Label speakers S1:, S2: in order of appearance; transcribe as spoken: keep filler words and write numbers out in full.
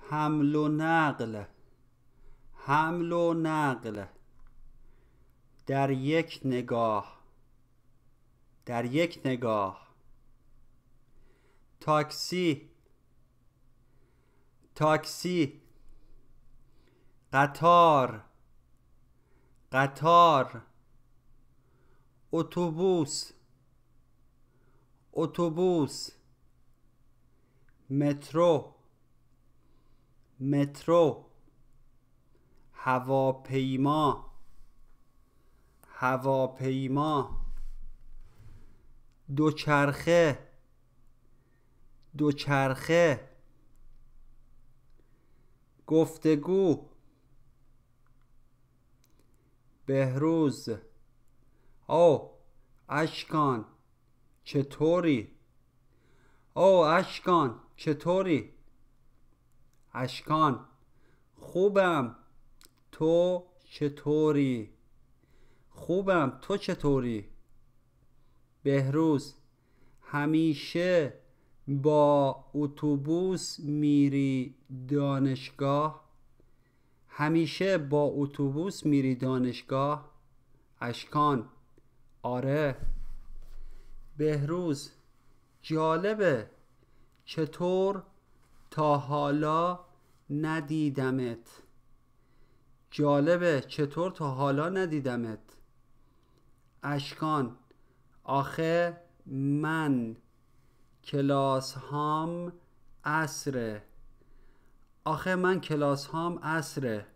S1: حمل و نقل، حمل و نقل. در یک نگاه، در یک نگاه. تاکسی، تاکسی. قطار، قطار. اتوبوس، اتوبوس. مترو، مترو. هواپیما، هواپیما. دوچرخه، دوچرخه. گفتگو. بهروز: او اشکان چطوری؟ او اشکان چطوری؟ اشکان: خوبم، تو چطوری؟ خوبم، تو چطوری؟ بهروز: همیشه با اتوبوس میری دانشگاه؟ همیشه با اتوبوس میری دانشگاه؟ اشکان: آره. بهروز: جالبه، چطور تا حالا ندیدمت؟ جالبه، چطور تا حالا ندیدمت؟ اشکان: آخه من کلاس هام عصره. آخه من کلاس هام عصره.